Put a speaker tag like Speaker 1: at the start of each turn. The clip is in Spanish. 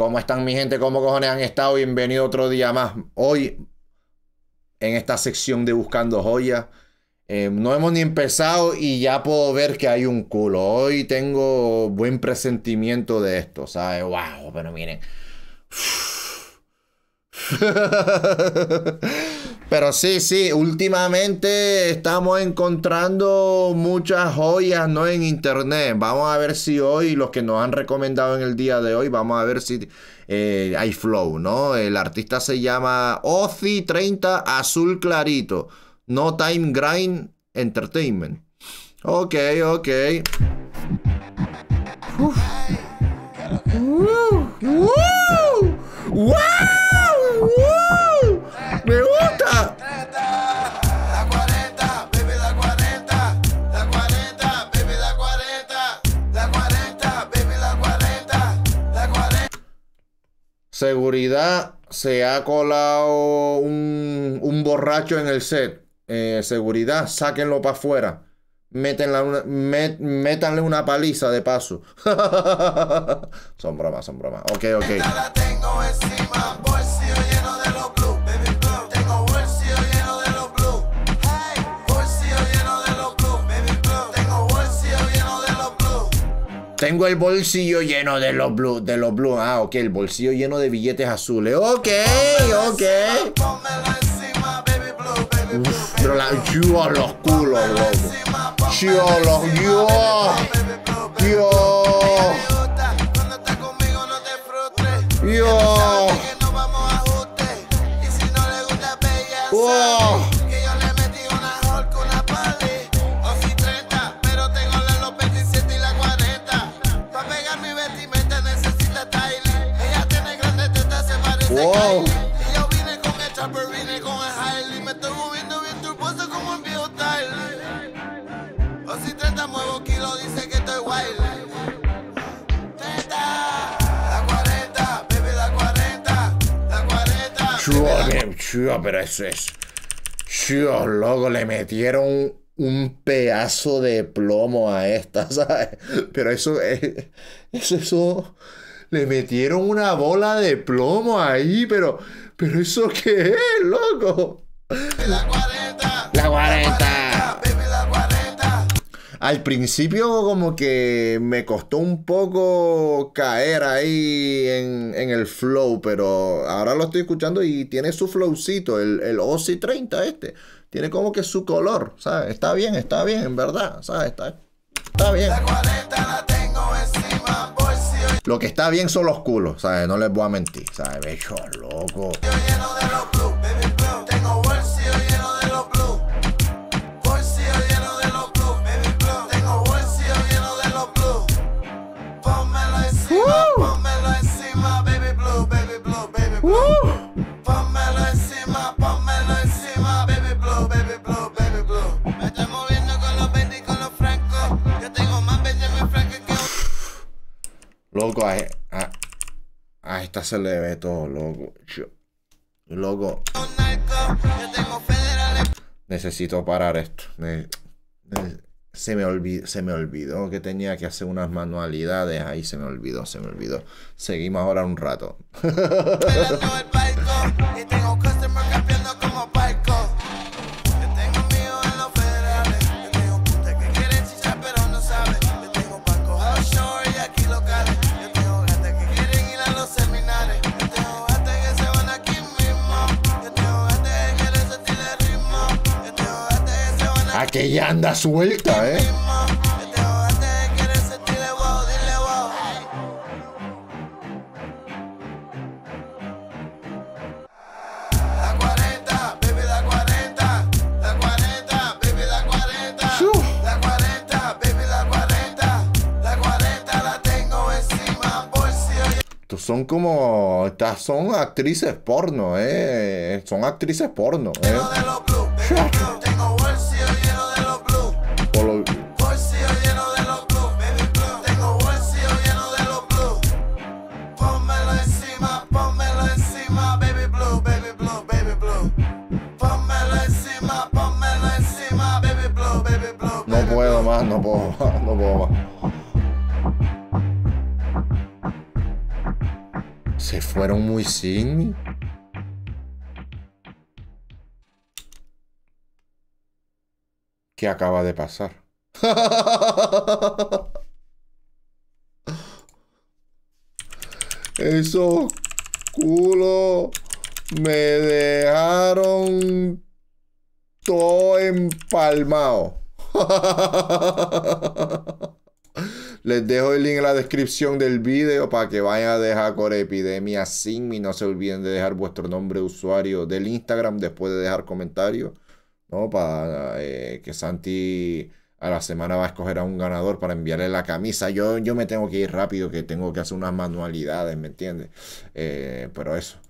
Speaker 1: ¿Cómo están mi gente? ¿Cómo cojones han estado? Bienvenido otro día más. Hoy, en esta sección de Buscando Joyas, no hemos ni empezado y ya puedo ver que hay un culo. Hoy tengo buen presentimiento de esto, ¿sabes? Wow, pero miren. Pero sí, últimamente estamos encontrando muchas joyas, ¿no? En internet. Vamos a ver si hoy, los que nos han recomendado en el día de hoy, vamos a ver si hay flow, ¿no? El artista se llama Ozzy 30 Azul Clarito. No Time Grind Entertainment. Ok. Uf. ¡Wow! ¡Me gusta!
Speaker 2: La 40, baby, la 40. La 40, baby, la 40. La 40, baby, la 40. La 40.
Speaker 1: Seguridad, se ha colado un borracho en el set. Seguridad, sáquenlo para afuera. Métanle una paliza de paso. Son bromas. Ok.
Speaker 2: La tengo encima, bolsillo lleno de los blue, baby blue. Tengo bolsillo lleno de los blue. Hey, bolsillo lleno de los blue, baby blue. Tengo bolsillo lleno de los blue.
Speaker 1: Tengo el bolsillo lleno de los blue. Ah, ok, el bolsillo lleno de billetes azules. Ok.
Speaker 2: Pónmelo encima, baby blue, baby blue.
Speaker 1: Pero yo a los culos, loco.
Speaker 2: Cuando estás conmigo no te frustres.
Speaker 1: Yo.
Speaker 2: Que no vamos a ajuste. Y si no le gusta bella,
Speaker 1: Wow.
Speaker 2: que yo le metí una Hulk, una pali. Ozzy 30, pero tengo los 27 y la 40. Pa' pegar mi vestimenta necesita styling. Ella tiene grandes tetas, se parece
Speaker 1: Wow.
Speaker 2: a Kylie. Y yo vine con el chopper, vine con el Harley. Me estoy moviendo bien turboso como en viejo style. Ozzy 30 muevo kilo, dice que estoy wild. 30, la 40, baby, la 40. La 40.
Speaker 1: Chúa, pero eso es. Chúa, loco, le metieron un pedazo de plomo a esta, ¿sabes? Pero eso. Le metieron una bola de plomo ahí, pero ¿eso qué es, loco?
Speaker 2: La 40.
Speaker 1: La 40.
Speaker 2: Baby, la 40.
Speaker 1: Al principio como que me costó un poco caer ahí en el flow, pero ahora lo estoy escuchando y tiene su flowcito, el Ozzy 30 este. Tiene como que su color, ¿sabes? Está bien, en verdad, ¿sabes? Está bien.
Speaker 2: La 40 la tengo encima, bolsillo
Speaker 1: Lo que está bien son los culos, ¿sabes? No les voy a mentir, ¿sabes? Becho, loco.
Speaker 2: lleno de los blue, baby blue. Tengo bolsillo lleno de los blue. Bolsillo lleno de los blue, baby blue. Tengo bolsillo lleno de los blue. Pónmelo encima, baby blue, baby blue, baby blue. Pónmelo encima, baby blue, baby blue, baby blue. Me estoy moviendo con los 20 y con los francos. Yo tengo más Benjamin Franklin que
Speaker 1: Loco, a esta se le ve todo, loco. Loco,
Speaker 2: un narco. Yo tengo federales.
Speaker 1: necesito parar esto. Se me olvidó que tenía que hacer unas manualidades. Ahí se me olvidó. Seguimos ahora un rato.
Speaker 2: Pelando el barco y tengo customer campeando como barco. Yo tengo amigos en los federales. Yo tengo putas que quieren chichar pero no saben. Yo tengo barcos offshore y aquí locales. Yo tengo gatas que quieren ir a los seminarios. Yo tengo gatas que se van aquí mismo. Yo tengo gatas que quieren sentir el ritmo. Yo tengo gatas que se van aquí
Speaker 1: Aquella anda suelta, ¿eh?
Speaker 2: mismo. Yo tengo gatas que quieren sentir el wow, dile wow. La 40, baby, la 40. La 40, baby, la 40. La 40, baby, la 40. La 40 la tengo encima, bolsillo
Speaker 1: Estos son como... Estas son actrices porno, ¿eh? Son actrices porno, ¿eh?
Speaker 2: lleno de los blue, baby blue. Tengo bolsillo lleno de los blue.
Speaker 1: Por lo-
Speaker 2: Bolsillo lleno de los blue, baby blue. Tengo bolsillo lleno de los blue. Pónmelo encima, baby blue, baby blue, baby blue. Pónmelo encima, baby blue, baby blue.
Speaker 1: No puedo más, no puedo más. Se fueron muy sin mí. ¿Qué acaba de pasar? Esos culos me dejaron todo empalmado. Les dejo el link en la descripción del video para que vayan a dejar Corepidemia sin mí. No se olviden de dejar vuestro nombre de usuario del Instagram después de dejar comentarios, ¿no? Para que Santi a la semana va a escoger a un ganador para enviarle la camisa. Yo me tengo que ir rápido, que tengo que hacer unas manualidades, ¿me entiendes? Pero eso.